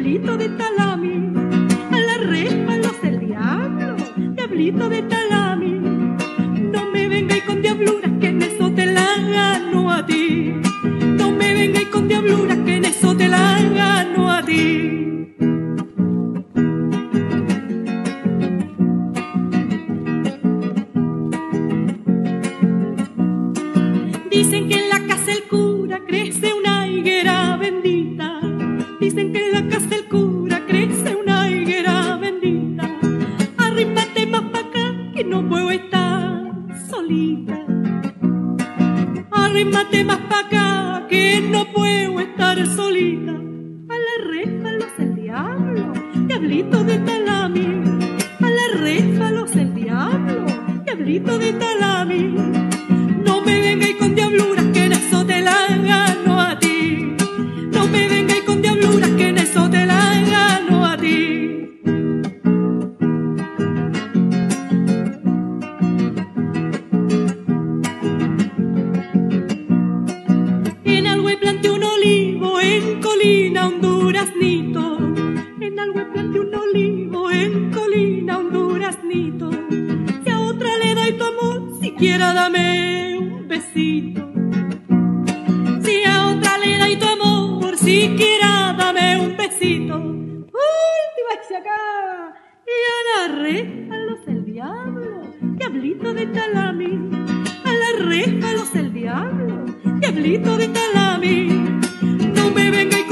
diablito de Talami, a la répalos del diablo, diablito de Talami. No me vengáis con diabluras, que en eso te la gano a ti. No me vengáis con diabluras, que en eso te la gano a ti. Dicen que en la casa del cura crece una higuera bendita. Dicen que en la casa del cura crece una higuera bendita. Arrímate más pa' acá, que no puedo estar solita. Arrímate más pa' acá, que no puedo estar solita. A la réfalos el diablo, diablito de Talami. A la réfalos el diablo, diablito de Talami. No me vengáis con diabluras, que en eso te la gano a ti. No me vengáis con diabluras, que en eso te la gano a ti. En Alhué planté un olivo, en Colina un duraznito. En Alhué planté un olivo, en Colina un duraznito. Si a otra le doy tu amor, siquiera dame un besito. Si a otra le doy tu amor, siquiera dame un besito. ¡Uy, te vas acá! Y a la réfalos el diablo, diablito de Talami. A la réfalos el diablo, diablito de Talami. No me venga